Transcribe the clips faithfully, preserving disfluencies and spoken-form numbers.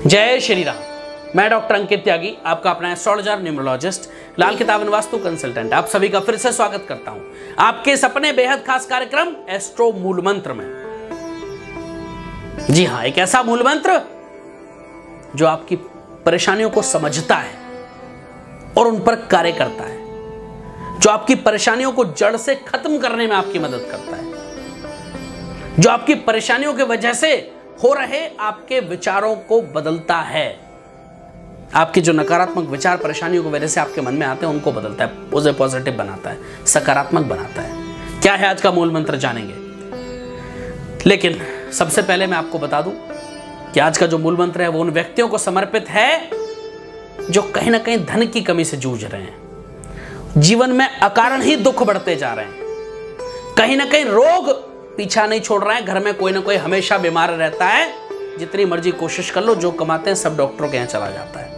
जय श्री राम। मैं डॉक्टर अंकित त्यागी, आपका अपना एस्ट्रोलॉजर, न्यूमरोलॉजिस्ट, लाल किताब एवं वास्तु कंसल्टेंट, आप सभी का फिर से स्वागत करता हूं आपके सपने बेहद खास कार्यक्रम एस्ट्रो मूल मंत्र में। जी हां, एक ऐसा मूल मंत्र जो आपकी परेशानियों को समझता है और उन पर कार्य करता है, जो आपकी परेशानियों को जड़ से खत्म करने में आपकी मदद करता है, जो आपकी परेशानियों की वजह से हो रहे आपके विचारों को बदलता है। आपके जो नकारात्मक विचार परेशानियों की वजह से आपके मन में आते हैं उनको बदलता है, उसे पॉजिटिव बनाता है, सकारात्मक बनाता है। क्या है आज का मूल मंत्र जानेंगे, लेकिन सबसे पहले मैं आपको बता दूं कि आज का जो मूल मंत्र है वो उन व्यक्तियों को समर्पित है जो कहीं ना कहीं धन की कमी से जूझ रहे हैं, जीवन में अकारण ही दुख बढ़ते जा रहे हैं, कहीं ना कहीं रोग पीछा नहीं छोड़ रहा है, घर में कोई ना कोई हमेशा बीमार रहता है, जितनी मर्जी कोशिश कर लो, जो कमाते हैं सब डॉक्टरों के यहां चला जाता है।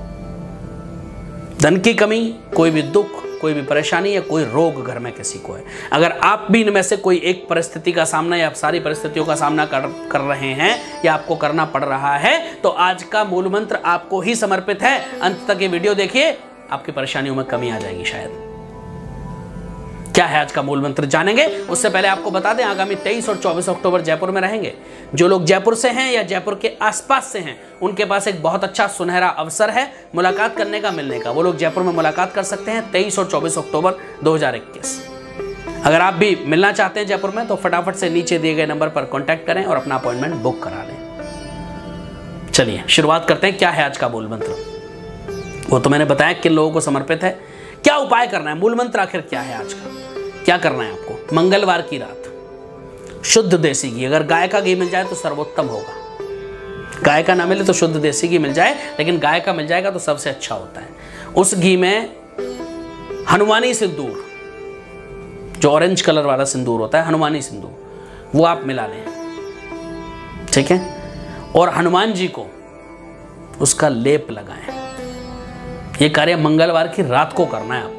धन की कमी, कोई भी दुख, कोई भी परेशानी या कोई रोग घर में किसी को है। अगर आप भी इनमें से कोई एक परिस्थिति का सामना या सारी परिस्थितियों का सामना कर, कर रहे हैं या आपको करना पड़ रहा है, तो आज का मूल मंत्र आपको ही समर्पित है। अंत तक ये वीडियो देखिए, आपकी परेशानियों में कमी आ जाएगी शायद। क्या है आज का मूल मंत्र जानेंगे, उससे पहले आपको बता दें आगामी तेईस और चौबीस अक्टूबर जयपुर में रहेंगे। जो लोग जयपुर से हैं या जयपुर के आसपास से हैं, उनके पास एक बहुत अच्छा सुनहरा अवसर है मुलाकात करने का, मिलने का। वो लोग जयपुर में मुलाकात कर सकते हैं तेईस और चौबीस अक्टूबर दो हज़ार इक्कीस। अगर आप भी मिलना चाहते हैं जयपुर में तो फटाफट से नीचे दिए गए नंबर पर कॉन्टैक्ट करें और अपना अपॉइंटमेंट बुक करा लें। चलिए शुरुआत करते हैं। क्या है आज का मूल मंत्र, वो तो मैंने बताया किन लोगों को समर्पित है। क्या उपाय करना है, मूल मंत्र आखिर क्या है आज का, क्या करना है आपको। मंगलवार की रात शुद्ध देसी घी, अगर गाय का घी मिल जाए तो सर्वोत्तम होगा, गाय का ना मिले तो शुद्ध देसी घी मिल जाए, लेकिन गाय का मिल जाएगा तो सबसे अच्छा होता है। उस घी में हनुमानी सिंदूर, जो ऑरेंज कलर वाला सिंदूर होता है, हनुमानी सिंदूर, वो आप मिला लें, ठीक है। और हनुमान जी को उसका लेप लगाएं। यह कार्य मंगलवार की रात को करना है आपको।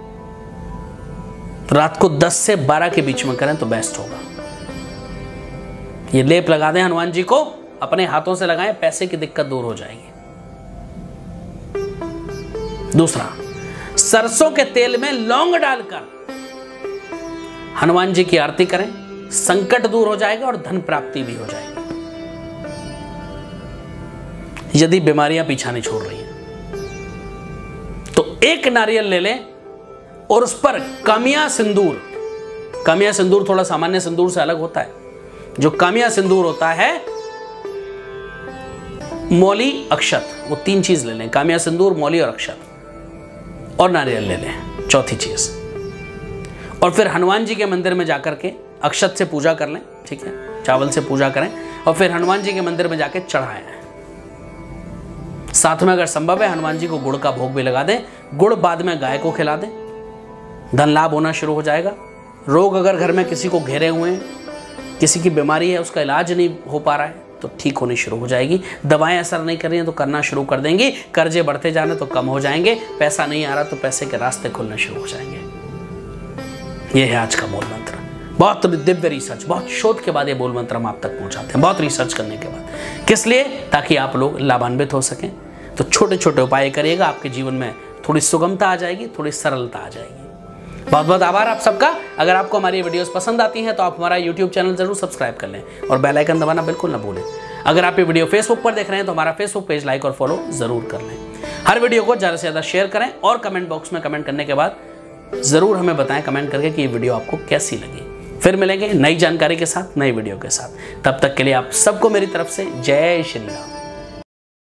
रात को दस से बारह के बीच में करें तो बेस्ट होगा। ये लेप लगा दें हनुमान जी को, अपने हाथों से लगाएं, पैसे की दिक्कत दूर हो जाएगी। दूसरा, सरसों के तेल में लौंग डालकर हनुमान जी की आरती करें, संकट दूर हो जाएगा और धन प्राप्ति भी हो जाएगी। यदि बीमारियां पीछा नहीं छोड़ रही हैं तो एक नारियल ले लें और उस पर कामिया सिंदूर, कामिया सिंदूर थोड़ा सामान्य सिंदूर से अलग होता है। जो कामिया सिंदूर होता है, मौली, अक्षत, वो तीन चीज ले लें। कामिया सिंदूर, मौली और अक्षत, और नारियल ले लें, चौथी चीज। और फिर हनुमान जी के मंदिर में जाकर के अक्षत से पूजा कर लें, ठीक है, चावल से पूजा करें, और फिर हनुमान जी के मंदिर में जाकर चढ़ाएं। साथ में अगर संभव है हनुमान जी को गुड़ का भोग भी लगा दें। गुड़ बाद में गाय को खिला दें, धन लाभ होना शुरू हो जाएगा। रोग अगर घर में किसी को घेरे हुए हैं, किसी की बीमारी है, उसका इलाज नहीं हो पा रहा है, तो ठीक होनी शुरू हो जाएगी। दवाएं असर नहीं कर रही हैं तो करना शुरू कर देंगी। कर्जे बढ़ते जाने तो कम हो जाएंगे। पैसा नहीं आ रहा तो पैसे के रास्ते खुलने शुरू हो जाएंगे। यह है आज का मूल मंत्र। बहुत दिव्य रिसर्च, बहुत शोध के बाद ये मूल मंत्र हम आप तक पहुंचाते हैं, बहुत रिसर्च करने के बाद। किस लिए? ताकि आप लोग लाभान्वित हो सकें। तो छोटे छोटे उपाय करिएगा, आपके जीवन में थोड़ी सुगमता आ जाएगी, थोड़ी सरलता आ जाएगी। बहुत बहुत आभार आप सबका। अगर आपको हमारी वीडियोस पसंद आती हैं तो आप हमारा यूट्यूब चैनल जरूर सब्सक्राइब कर लें और बेल आइकन दबाना बिल्कुल ना भूलें। अगर आप ये वीडियो फेसबुक पर देख रहे हैं तो हमारा फेसबुक पेज लाइक और फॉलो जरूर कर लें। हर वीडियो को ज़्यादा से ज़्यादा शेयर करें और कमेंट बॉक्स में कमेंट करने के बाद जरूर हमें बताएं कमेंट करके कि ये वीडियो आपको कैसी लगी। फिर मिलेंगे नई जानकारी के साथ, नई वीडियो के साथ। तब तक के लिए आप सबको मेरी तरफ से जय श्री राम।